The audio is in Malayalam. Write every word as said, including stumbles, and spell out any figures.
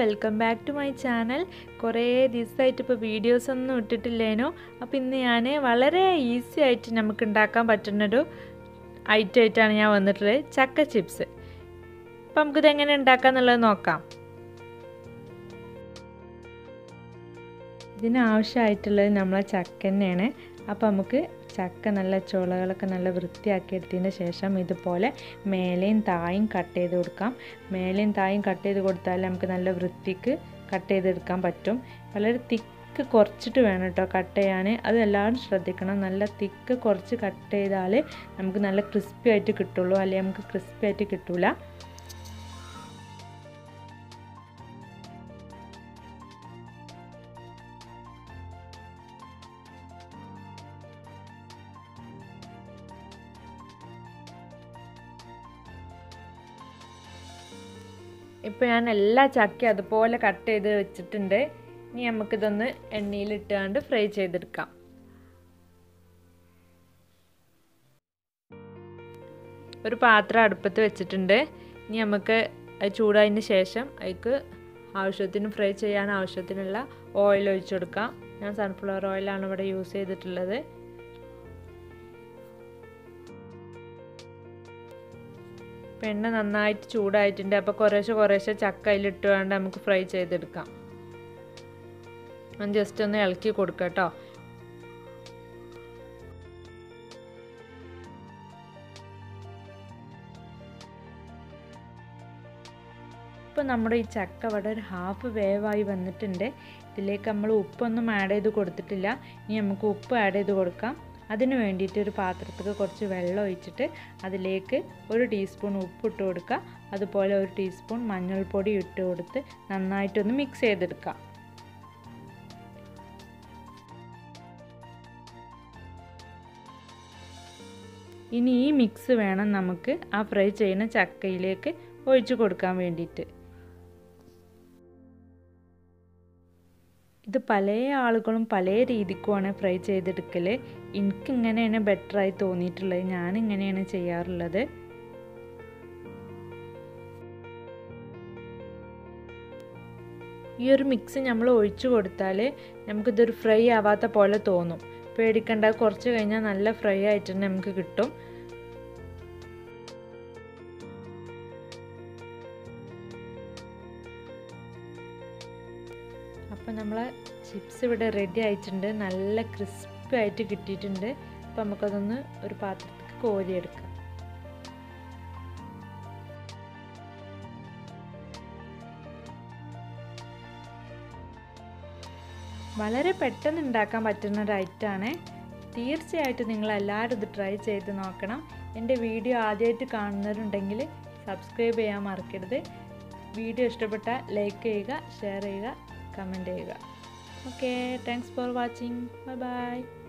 Welcome back to my channel. കുറേ ദിവസമായിട്ട് ഇപ്പോൾ വീഡിയോസ് ഒന്നും ഇട്ടിട്ടില്ലേനോ. അപ്പോൾ ഇന്ന് ഞാൻ വളരെ ഈസി ആയിട്ട് നമുക്ക് ഉണ്ടാക്കാൻ പറ്റുന്നൊരു ഐറ്റം ആയിട്ടാണ് ഞാൻ വന്നിട്ടുള്ളത്, ചക്ക ചിപ്സ്. അപ്പം നമുക്കിത് എങ്ങനെ ഉണ്ടാക്കാമെന്നുള്ളത് നോക്കാം. ഇതിനാവശ്യമായിട്ടുള്ളത് നമ്മളെ ചക്ക തന്നെയാണ്. അപ്പോൾ നമുക്ക് ചക്ക നല്ല ചുളകളൊക്കെ നല്ല വൃത്തിയാക്കി എടുത്തതിന് ശേഷം ഇതുപോലെ മേലെയും തായും കട്ട് ചെയ്ത് കൊടുക്കാം. മേലെയും തായും കട്ട് ചെയ്ത് കൊടുത്താൽ നമുക്ക് നല്ല വൃത്തിക്ക് കട്ട് ചെയ്തെടുക്കാൻ പറ്റും. വളരെ തിക്ക് കുറച്ചിട്ട് വേണം കേട്ടോ കട്ട് ചെയ്യാൻ. അത് എല്ലാവരും ശ്രദ്ധിക്കണം. നല്ല തിക്ക് കുറച്ച് കട്ട് ചെയ്താൽ നമുക്ക് നല്ല ക്രിസ്പി ആയിട്ട് കിട്ടുള്ളൂ, അല്ലെങ്കിൽ നമുക്ക് ക്രിസ്പി ആയിട്ട് കിട്ടില്ല. ഇപ്പോൾ ഞാൻ എല്ലാ ചക്കയും അതുപോലെ കട്ട് ചെയ്ത് വെച്ചിട്ടുണ്ട്. ഇനി നമുക്കിതൊന്ന് എണ്ണയിലിട്ടാണ്ട് ഫ്രൈ ചെയ്തെടുക്കാം. ഒരു പാത്രം അടുപ്പത്ത് വെച്ചിട്ടുണ്ട്. ഇനി നമുക്ക് അത് ചൂടായതിന് ശേഷം അതിക്ക് ആവശ്യത്തിന് ഫ്രൈ ചെയ്യാൻ ആവശ്യത്തിനുള്ള ഓയിൽ ഒഴിച്ചു കൊടുക്കാം. ഞാൻ സൺഫ്ലവർ ഓയിലാണ് ഇവിടെ യൂസ് ചെയ്തിട്ടുള്ളത്. എണ്ണ നന്നായിട്ട് ചൂടായിട്ടുണ്ട്. അപ്പോൾ കുറേശ്ശെ കുറേശ്ശെ ചക്ക അതിലിട്ട് വേണ്ട നമുക്ക് ഫ്രൈ ചെയ്തെടുക്കാം. ഞാൻ ജസ്റ്റ് ഒന്ന് ഇളക്കി കൊടുക്കാം കേട്ടോ. ഇപ്പോൾ നമ്മുടെ ഈ ചക്ക ഇവിടെ ഒരു ഹാഫ് വേവായി വന്നിട്ടുണ്ട്. ഇതിലേക്ക് നമ്മൾ ഉപ്പൊന്നും ആഡ് ചെയ്ത് കൊടുത്തിട്ടില്ല. ഇനി നമുക്ക് ഉപ്പ് ആഡ് ചെയ്ത് കൊടുക്കാം. അതിന് വേണ്ടിയിട്ട് ഒരു പാത്രത്തിൽ കുറച്ച് വെള്ളം ഒഴിച്ചിട്ട് അതിലേക്ക് ഒരു ടീസ്പൂൺ ഉപ്പിട്ട് കൊടുക്കുക. അതുപോലെ ഒരു ടീസ്പൂൺ മഞ്ഞൾപ്പൊടി ഇട്ട് കൊടുത്ത് നന്നായിട്ടൊന്ന് മിക്സ് ചെയ്തെടുക്കാം. ഇനി ഈ മിക്സ് വേണം നമുക്ക് ആ ഫ്രൈ ചെയ്യുന്ന ചക്കയിലേക്ക് ഒഴിച്ചു കൊടുക്കാൻ വേണ്ടിയിട്ട്. ഇത് പല ആളുകളും പല രീതിക്കുമാണ് ഫ്രൈ ചെയ്തെടുക്കൽ. എനിക്കിങ്ങനെയാണ് ബെറ്ററായി തോന്നിയിട്ടുള്ളത്. ഞാനിങ്ങനെയാണ് ചെയ്യാറുള്ളത്. ഈ ഒരു മിക്സ് നമ്മൾ ഒഴിച്ചു കൊടുത്താൽ നമുക്കിതൊരു ഫ്രൈ ആവാത്ത പോലെ തോന്നും. പേടിക്കേണ്ട, കുറച്ച് കഴിഞ്ഞാൽ നല്ല ഫ്രൈ ആയിട്ട് തന്നെ നമുക്ക് കിട്ടും. അപ്പോൾ നമ്മളെ ചിപ്സ് ഇവിടെ റെഡി ആയിട്ടുണ്ട്. നല്ല ക്രിസ്പി ആയിട്ട് കിട്ടിയിട്ടുണ്ട്. അപ്പോൾ നമുക്കതൊന്ന് ഒരു പാത്രത്തിൽ കോരിയെടുക്കാം. വളരെ പെട്ടെന്ന് ഉണ്ടാക്കാൻ പറ്റുന്ന ഒരു ഐറ്റമാണ്. തീർച്ചയായിട്ടും നിങ്ങൾ എല്ലാവരും ഇത് ട്രൈ ചെയ്ത് നോക്കണം. എൻ്റെ വീഡിയോ ആദ്യമായിട്ട് കാണുന്നവരുണ്ടെങ്കിൽ സബ്സ്ക്രൈബ് ചെയ്യാൻ മറക്കരുത്. വീഡിയോ ഇഷ്ടപ്പെട്ടാൽ ലൈക്ക് ചെയ്യുക, ഷെയർ ചെയ്യുക, കമൻറ്റ് ചെയ്യുക. Okay, thanks for watching. Bye by.